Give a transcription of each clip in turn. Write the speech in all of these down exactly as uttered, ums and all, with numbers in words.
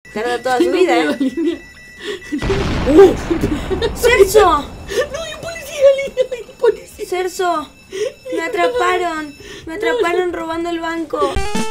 Tarda toda su vida, ¿eh? Línea. ¡Uh! ¡Celso! No, hay un policía, Línea, hay un policía. ¡Celso! Me atraparon. Me atraparon robando el banco.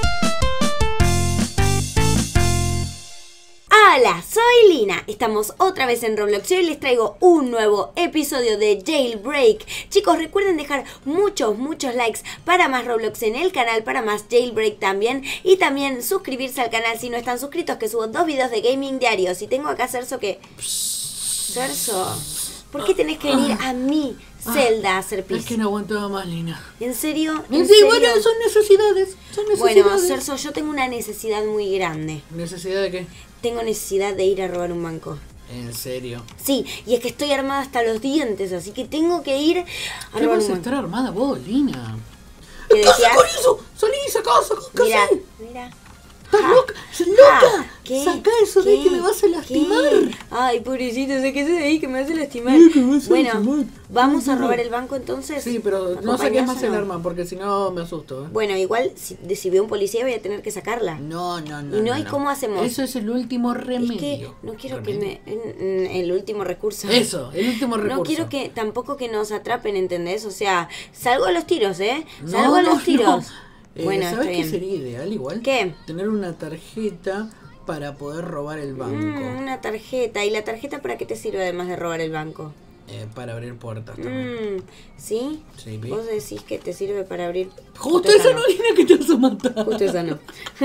Hola, soy Lina. Estamos otra vez en Roblox y hoy les traigo un nuevo episodio de Jailbreak. Chicos, recuerden dejar muchos, muchos likes para más Roblox en el canal, para más Jailbreak también. Y también suscribirse al canal si no están suscritos, que subo dos videos de gaming diarios. Y tengo acá a Celso que... Celso, ¿por qué tenés que venir a mí, Zelda, a hacer pis? Es que no aguantaba más, Lina. ¿En serio? Sí, ¿En serio? bueno, son necesidades. Son necesidades. Bueno, Celso, yo tengo una necesidad muy grande. ¿Necesidad de qué? Tengo necesidad de ir a robar un banco. ¿En serio? Sí, y es que estoy armada hasta los dientes, así que tengo que ir a ¿Qué robar vas un a banco. estar armada vos, Lina? ¿Qué ¿Qué decías? con eso? Salí, sacá, sacá, ¿qué Mira, haces? mira. ¿Estás Ja, loca? ja, ¡Loca! ¿qué? Sacá eso de ahí que me vas a lastimar. ¿Qué? Ay, pobrecito, saqué eso de ahí que me hace lastimar. Sí, que me hace Bueno, lastimar. vamos a Sí, robar sí. el banco entonces. Sí, pero ¿Me no saques acompañás más o el no? arma porque si no me asusto, ¿eh? Bueno, igual si, de- si veo un policía voy a tener que sacarla. No, no, no. ¿Y no hay cómo hacemos? Eso es el último Es remedio. que no quiero ¿Remedio? que me... en- en el último recurso. Eso, el último recurso. No quiero que tampoco que nos atrapen, ¿entendés? O sea, salgo a los tiros, ¿eh? No, Salgo a no, los tiros. no. Eh, Bueno, ¿sabes está qué bien. sería ideal igual? ¿Qué? Tener una tarjeta para poder robar el banco. Mm, una tarjeta. ¿Y la tarjeta para qué te sirve además de robar el banco? Eh, para abrir puertas también. Mm, ¿sí? Sí, ¿vi? Vos decís que te sirve para abrir... Justo esa no, Lina, que te vas a matar. Justo esa no.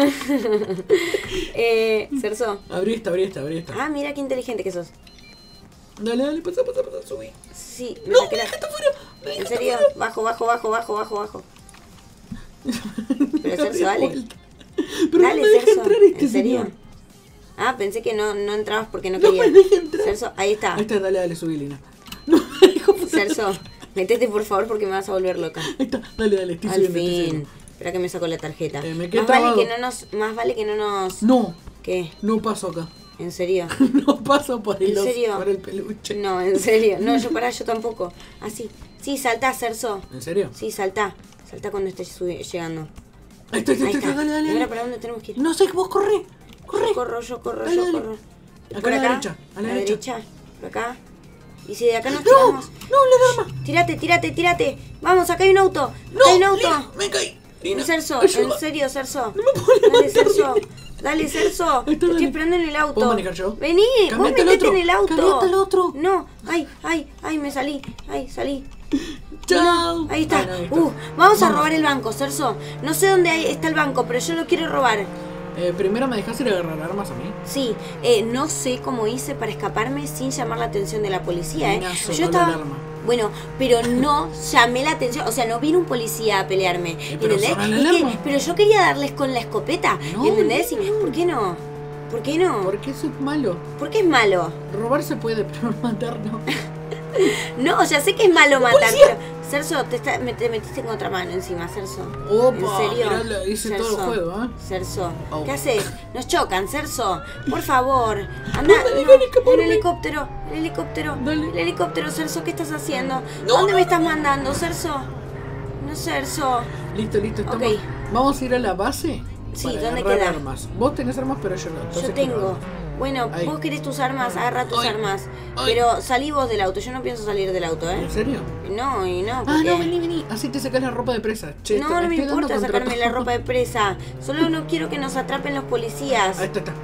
eh, Celso. Abrí esta, abrí esta, abrí esta. Ah, mira qué inteligente que sos. Dale, dale, pasa, pasa, pasa, subí. Sí, me No, saqué la... me dejaste afuera. me ¿En dejaste serio? afuera. Bajo, bajo, bajo, bajo, bajo, bajo. Pero Me Celso, abrí dale. vuelta. Pero Dale, no me deja Celso. entrar este ¿En serio? señor. Ah, pensé que no, no entrabas porque no No querías. me deja entrar. Celso, ahí está. Ahí está, dale, dale, subí, Lina. No me dejo poner- Celso, metete por favor porque me vas a volver loca. Ahí está, dale, dale, estoy Al subiendo, estoy fin. subiendo. Espera que me saco la tarjeta. Eh, me quedé más vale trabado. que no nos, más vale que no nos. No, ¿Qué? no paso acá. ¿En serio? No paso por el, ¿En os- serio? por el peluche. No, en serio. No, yo para yo tampoco. Así. Sí, saltá, Celso. ¿En serio? Sí, saltá. Saltá cuando estés subi- llegando. Ahí está, ahí está, Ahí ahí está, está. dale, dale. ¿Y ahora dale. para dónde tenemos que ir? No sé, vos corre, corre. Yo corro, yo corro, Dale, yo dale. corro. Acá ¿Por a la acá? derecha, a la derecha. ¿Por acá? ¿Y si de acá nos No, tiramos? no, le da más. Tírate, tírate, tírate. Vamos, acá hay un auto. Acá No, hay un auto. Lina, me caí. Lina, Celso, ayuda. en serio, Celso. No me puedo Dale, levantar, Celso. Lina. Dale, Celso. Te Ahí está, estoy dale. esperando en el auto. ¿Puedo manejar yo? Vení, vos Cambiate al metete otro. en el auto. Cambiate al otro. No, ay, ay, ay, me salí. Ay, salí. Chao. Ahí está. Bueno, ahí está. Uh, vamos a Vamos. robar el banco, Celso. No sé dónde hay- está el banco, pero yo lo quiero robar. Eh, primero me dejas ir a agarrar armas a mí. Sí, eh, no sé cómo hice para escaparme sin llamar la atención de la policía, ¿eh? Nina, sonó Yo la estaba... alarma. Bueno, pero no llamé la atención, o sea, no vino un policía a pelearme, Eh, pero ¿entendés? sonó la Es que- alarma. pero yo quería darles con la escopeta, No, ¿entendés? Y, no, no. ¿por qué no? ¿Por qué no? ¿Por qué eso es malo? ¿Por qué es malo? Robar se puede, pero matar no. No, ya sé que es malo matar, ¡Policía! pero... Celso, te, está- me, te metiste con otra mano encima, Celso. Opa, ¿En serio? mirá, le hice todo el juego, ¿eh? Celso, Oh. ¿qué haces? Nos chocan, Celso. Por favor. Anda, No me dejan escaparme. el helicóptero, el helicóptero. Dale. El helicóptero, Celso, ¿qué estás haciendo? No, ¿A dónde no, me estás no. mandando, Celso? No, Celso. Listo, listo, estamos. Ok. Vamos a ir a la base. Sí, para ¿dónde agarrar queda? armas. Vos tenés armas, pero yo no. Entonces Yo quiero tengo. armas. Bueno, Ahí. vos querés tus armas, agarra tus Ay. armas. Ay. Pero salí vos del auto, yo no pienso salir del auto, ¿eh? ¿En serio? No, y no, Ah, porque... no, vení, vení. Así te sacas la ropa de presa. Che, No, te- no me estoy dando importa contra sacarme la todo. ropa de presa. Solo no quiero que nos atrapen los policías. Ahí está, está.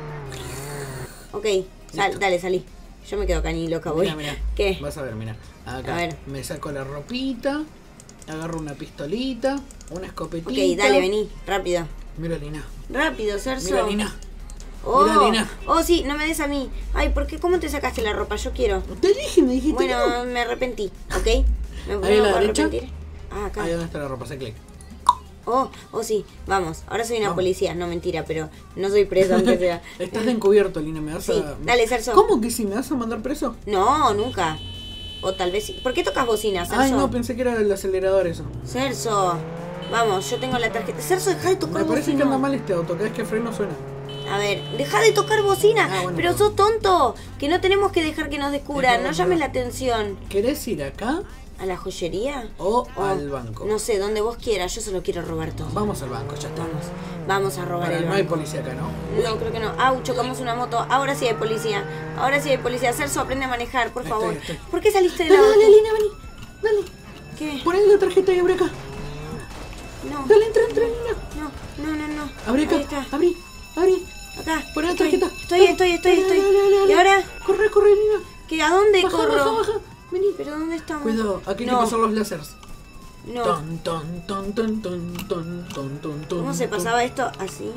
Ok, sal, Listo. dale, salí. Yo me quedo acá ni loca, voy. Mira, mira. ¿Qué? Vas a ver, mira. Acá A ver. me saco la ropita. Agarro una pistolita. Una escopetita. Ok, dale, vení, rápido. Mira, Lina. Rápido, Celso. Mira, Lina. Oh, Mira, Lina. oh, sí, no me des a mí. Ay, ¿por qué? ¿Cómo te sacaste la ropa? Yo quiero. Te dije, me dijiste Bueno, no. me arrepentí, ¿ok? ¿Me Ahí a puedo la derecha. arrepentir? Ah, acá. Ahí donde está la ropa, hace clic. Oh, oh, sí, vamos. Ahora soy una Vamos. policía, no mentira, pero no soy presa, aunque sea. Estás de encubierto, Lina, me vas Sí, a... dale, Celso. ¿Cómo que sí? ¿Me vas a mandar preso? No, nunca. O tal vez sí. ¿Por qué tocas bocina, Celso? Ay, no, pensé que era el acelerador eso. Celso. Vamos, yo tengo la tarjeta. Celso, deja de tocar Me parece bocina. que anda mal este auto, cada vez que freno suena. A ver, deja de tocar bocina. Ah, bueno, pero pues. sos tonto. Que no tenemos que dejar que nos descubran. Es No verdad, llames es la verdad. atención. ¿Querés ir acá? ¿A la joyería? O O, al banco. No sé, donde vos quieras, yo solo quiero robar todo. Vamos al banco, ya está. Vamos, vamos a robar Para, el no hay banco. policía acá, ¿no? No, creo que no. Au, chocamos una moto. Ahora sí hay policía. Ahora sí hay policía. Celso, aprende a manejar, por Estoy, favor. estoy. ¿Por qué saliste de la Dale, auto? dale, Lina, vení. Dale. ¿Qué? Pon ahí la tarjeta y abre acá. No. Dale, entra, entra, Lina. No, no, no, no. Abre acá. Ahí está. Abrí, abrí. Acá. Pon la Estoy, tarjeta. Estoy, Dale, estoy, estoy, dale, estoy. dale, dale, dale. ¿Y ahora? Corre, corre, Lina. ¿Qué? ¿A dónde Baja, corro? baja, baja. Vení. ¿Pero dónde estamos? Cuidado, aquí hay No. que pasar los láseres. No. Ton, ton, ton, ton, ton, ton, ton, ton, ton, ¿Cómo se ton. pasaba esto? ¿Así?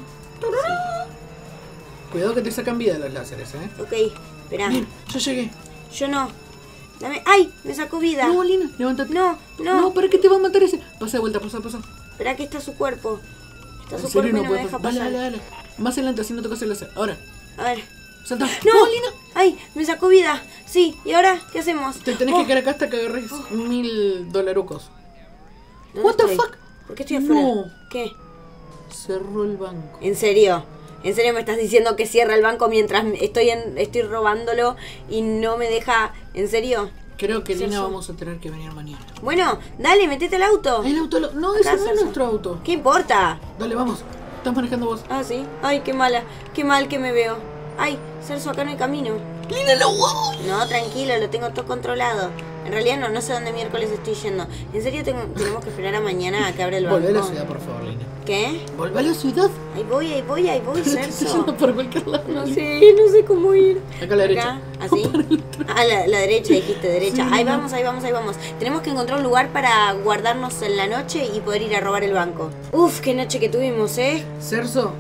Cuidado que te sacan vida los láseres, eh. Ok, espera. Bien, yo llegué. Yo no. Dame. ¡Ay! Me sacó vida. No, Lina, levántate. No, no. No, ¿para qué te va a matar ese? Pasa de vuelta, pasa, pasa. Espera que está su cuerpo. Está En su serio cuerpo y no no me puedes deja pasar. Dale, pasar. dale, dale. Más adelante, así no tocas el láser. Ahora, A ver. salta. ¡No! Lina. ¡Ay! Me sacó vida. Sí, ¿y ahora qué hacemos? Te tenés Oh, que quedar acá hasta que agarres mil dolarucos. ¿dónde What the estoy? fuck? ¿Por qué estoy afuera? No. ¿Qué? Cerró el banco. ¿En serio? ¿En serio me estás diciendo que cierra el banco mientras estoy en, estoy robándolo y no me deja? ¿En serio? Creo que Celso. Lina vamos a tener que venir mañana. Bueno, dale, metete al auto. El auto, lo- no, Acá, ese no es Celso. nuestro auto. ¿Qué importa? Dale, vamos. Estás manejando vos. Ah, sí. Ay, qué mala. Qué mal que me veo. Ay, Celso, acá no hay camino. Lina, lo huevos. No, tranquilo, lo tengo todo controlado. En realidad no, no sé dónde miércoles estoy yendo. ¿En serio tengo, tenemos que esperar a mañana a que abra el banco? Volvé a la ciudad, por favor, Lina. ¿Qué? Volvé a la ciudad. Ahí voy, ahí voy, ahí voy, Te estoy Celso. yendo por cualquier lado. No Lina. sé, no sé cómo ir. Acá a la derecha. ¿Así? Ah, la, la derecha, dijiste, derecha. Sí, Ahí no. vamos, ahí vamos, ahí vamos. Tenemos que encontrar un lugar para guardarnos en la noche y poder ir a robar el banco. Uf, qué noche que tuvimos, ¿eh? Cerso.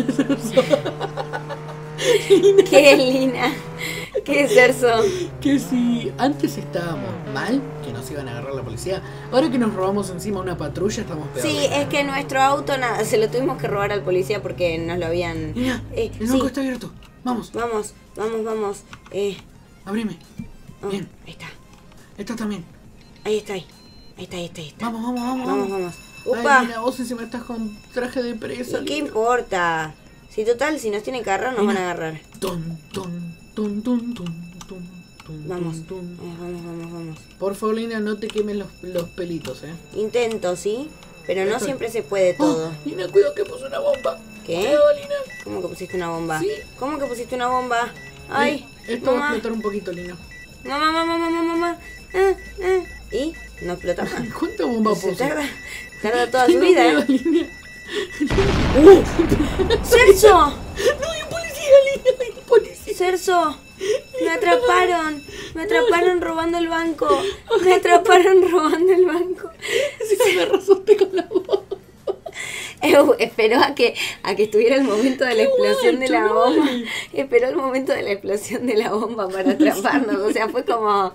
Qué Lina. Qué Cerso. Que si antes estábamos mal, que nos iban a agarrar la policía, ahora que nos robamos encima una patrulla estamos peor. Sí, es que nuestro auto, nada, se lo tuvimos que robar al policía porque nos lo habían... Mira, Eh, el banco sí. está abierto. Vamos, Vamos, vamos, vamos. Eh, abrime. oh, Bien. Ahí está, Esta también. ahí está, ahí. Ahí está, ahí está, ahí está. Vamos, vamos, vamos. Vamos, vamos. Ay, Upa. Lina, vos encima estás con traje de presa. ¿Y qué Lina. importa? Si total, si nos tienen que agarrar, nos van a agarrar. Ton, ton, ton, ton, ton, ton, ton, Vamos, ton. vamos, vamos, vamos, vamos. Por favor, Lina, no te quemes los, los pelitos, eh. Intento, ¿sí? Pero no Estoy. siempre se puede Oh, todo. Lina, cuidado que puso una bomba. ¿Qué? Cuidado, Lina. ¿Cómo que pusiste una bomba? Sí. ¿Cómo que pusiste una bomba? Ay, Eh, Esto va a mamá, explotar un poquito, Lina. mamá, mamá, mamá, mamá. Ah, ah. ¿Y? No explota más. ¿Cuánta bomba Se puso? tarda, tarda toda su Tengo vida, miedo, ¿eh? Lina. ¡Celso! No, hay un policía, Lina, hay un policía. ¡Celso! Me atraparon. Me atraparon robando el banco. Me atraparon robando el banco. Si me asusté con la bomba. Eu, esperó a que, a que estuviera el momento de la Qué explosión guacho, de la no. bomba. Esperó el momento de la explosión de la bomba para atraparnos. O sea, fue como...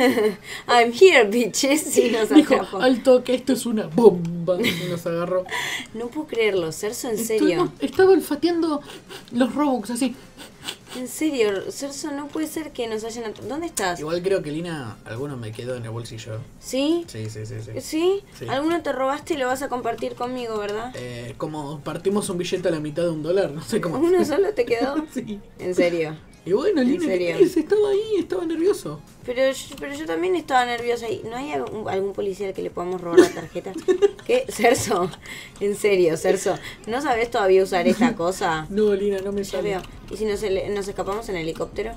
I'm here, bitches. Y nos Dijo, atrapó. al toque, esto es una bomba. Y nos agarró. No puedo creerlo, Cerso, en serio. Estuvimos- Estaba olfateando los Robux así. En serio, Cerso, no puede ser que nos hayan atrapado. ¿Dónde estás? Igual creo que Lina, alguno me quedó en el bolsillo. ¿Sí? Sí, sí, sí, sí. ¿Sí? Sí. Alguno te robaste y lo vas a compartir conmigo, ¿verdad? Eh, como partimos un billete a la mitad de un dólar, no sé cómo. ¿Uno solo te quedó? Sí. En serio. Y bueno, ¿En Lina, ¿qué serio? querés? Estaba ahí, estaba nervioso. Pero yo, pero yo también estaba nerviosa. ¿Y no hay algún, algún policía al que le podamos robar la tarjeta? ¿Qué? Cerso, en serio, Cerso. ¿No sabes todavía usar esta cosa? No, Lina, no me Ya sale. veo. ¿Y si nos, ele- nos escapamos en helicóptero?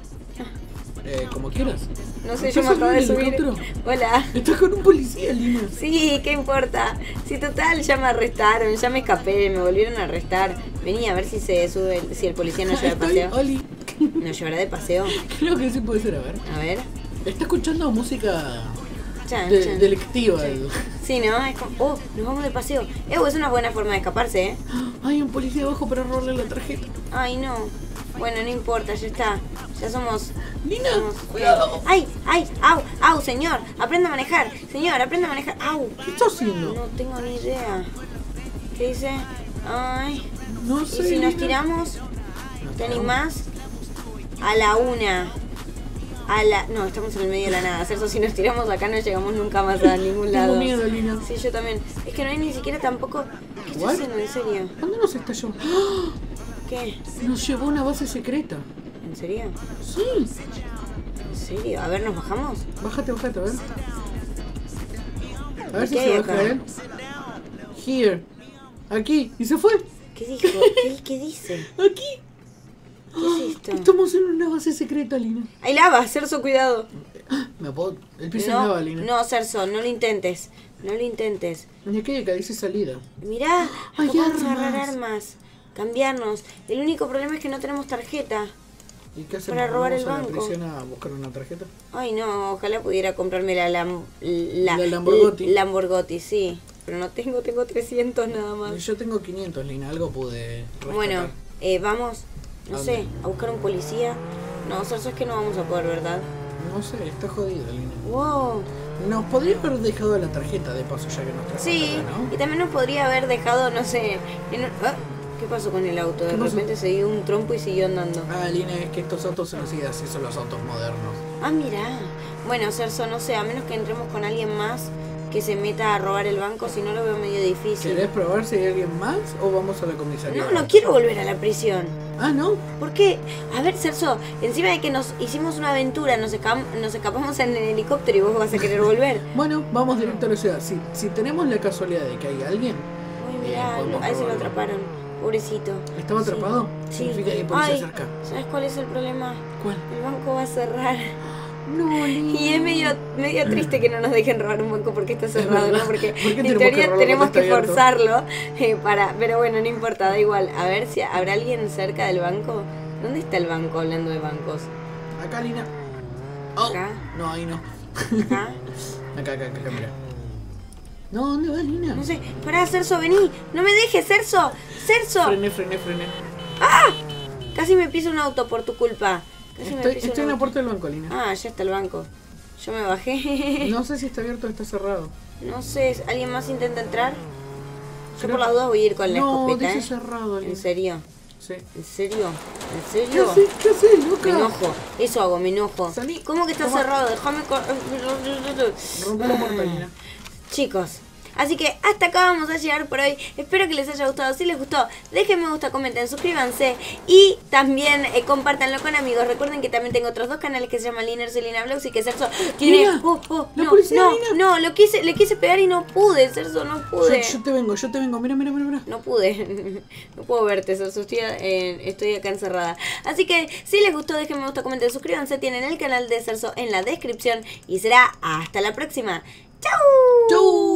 Eh, como quieras. No sé, ¿Estás yo me acabo de en el subir. helicóptero? Hola. Estás con un policía, Lina. Sí, ¿qué importa? Si total ya me arrestaron, ya me escapé, me volvieron a arrestar. Vení a ver si se sube, el- si el policía nos lleva de Estoy, paseo. Oli. ¿Nos llevará de paseo? Creo que sí puede ser, a ver. A ver. Está escuchando música Chan, de- chan. delictiva. el- Sí, ¿no? Es como, oh, nos vamos de paseo. Eh, es una buena forma de escaparse, ¿eh? Hay un policía abajo para robarle la tarjeta. Ay, no. Bueno, no importa, ya está. Ya somos... Lina, somos- cuidado. ¡Ay, ay! ¡Au, au, señor! ¡Aprenda a manejar! Señor, aprenda a manejar. ¡Au! ¿Qué estás haciendo? No tengo ni idea. ¿Qué dice? Ay. No ¿Y sé. si nos Lina. tiramos? Nos ¿Te tiramos. animás? A la una. A la... No, estamos en el medio de la nada. Cerso, si nos tiramos acá no llegamos nunca más a ningún lado. Tengo miedo, Lina. Sí, yo también. Es que no hay ni siquiera tampoco... ¿Qué estoy What? haciendo? ¿En serio? ¿Dónde nos estalló? ¡Ah! ¿Qué? Nos llevó a una base secreta. ¿En serio? Sí. ¿En serio? A ver, ¿nos bajamos? Bájate, bájate, a ver. A ver si ¿Qué se hay baja acá? él. Here. Aquí. ¿Y se fue? ¿Qué dijo? ¿Qué, qué dice? Aquí. ¿Qué es esto? Estamos en una base secreta, Lina. Hay lava, Cerso, cuidado. Me puedo... El piso No, es lava, Lina. no, Cerso, no lo intentes. No lo intentes. Y aquí acá dice salida. Mirá, Hay acá podemos armas. agarrar armas. Cambiarnos. El único problema es que no tenemos tarjeta. ¿Y qué hacemos? Para robar el ¿Vamos a la banco. prisión a buscar una tarjeta? Ay, no, ojalá pudiera comprarme la, lam, la, La Lamborghini. L- Lamborghini, sí. Pero no tengo, tengo trescientos nada más. Yo tengo quinientos, Lina. Algo pude rescatar. Bueno, eh, vamos, no ¿A sé, dónde? a buscar un policía. No, Cerso, es que no vamos a poder, ¿verdad? No sé, está jodido, Lina. Wow. Nos podría haber dejado la tarjeta de paso ya que nos trajo Sí, acá, ¿no? y también nos podría haber dejado, no sé, en un- ah, ¿qué pasó con el auto? De ¿Qué pasó? repente se dio un trompo y siguió andando. Ah, Lina, es que estos autos se nos siguen así, son los autos modernos. Ah, mirá. Bueno, Cerso, no sé, a menos que entremos con alguien más que se meta a robar el banco, si no lo veo medio difícil. ¿Querés probar si hay alguien más o vamos a la comisaría? No, no quiero volver a la prisión. Ah, ¿no? ¿Por qué? A ver, Cerso, encima de que nos hicimos una aventura, nos, escapam- nos escapamos en el helicóptero y vos vas a querer volver. Bueno, vamos directo a la ciudad. Si, si tenemos la casualidad de que hay alguien... Uy, eh, mirá, podemos a ese lo probarlo. atraparon. Pobrecito. ¿Estaba Sí. atrapado? Sí. Significa que hay policía Ay, cerca. ¿sabes cuál es el problema? ¿Cuál? El banco va a cerrar. No, Lina. Y es medio, medio triste que no nos dejen robar un banco porque está cerrado, ¿no? Porque ¿Por qué en tenemos que teoría robarlo tenemos cuando que está abierto? forzarlo eh, para... Pero bueno, no importa, da igual. A ver si habrá alguien cerca del banco. ¿Dónde está el banco hablando de bancos? Acá, Lina. Oh, Acá. no, ahí no. ¿Acá? Acá, acá, acá, mira. No, ¿dónde vas, Lina? No sé. Pará, Cerso, vení. No me dejes, Cerso. Cerso. Frené, frené, frené. Casi me piso un auto por tu culpa. Casi me Estoy, piso estoy en un la auto. puerta del banco, Lina. Ah, ya está el banco. Yo me bajé. No sé si está abierto o está cerrado. No sé, ¿alguien más intenta entrar? Yo Creo- por las dudas voy a ir con la No, escopeta, dice ¿eh? cerrado, Lina. En serio. Sí. ¿En serio? ¿En ¿Qué serio? haces? ¿Qué haces, loca? Me enojo. Eso hago, me enojo. Salí. ¿Cómo que está Toma. cerrado? Déjame... co- Rompe la puerta, Lina. Chicos, así que hasta acá vamos a llegar por hoy. Espero que les haya gustado. Si les gustó, dejen me gusta, comenten, suscríbanse y también eh, compártanlo con amigos. Recuerden que también tengo otros dos canales que se llaman Liners y Lina Vlogs y que Cerso tiene... Lina, Oh, oh, la no, policía, no, Lina. no, lo quise, le quise pegar y no pude, Cerso, no Yo, pude. yo te vengo, yo te vengo. Mira, mira, mira, mira. No pude, no puedo verte, Cerso, estoy, eh, estoy acá encerrada. Así que si les gustó, dejen me gusta, comenten, suscríbanse. Tienen el canal de Cerso en la descripción y será hasta la próxima. ¡Chau! ¡Chau!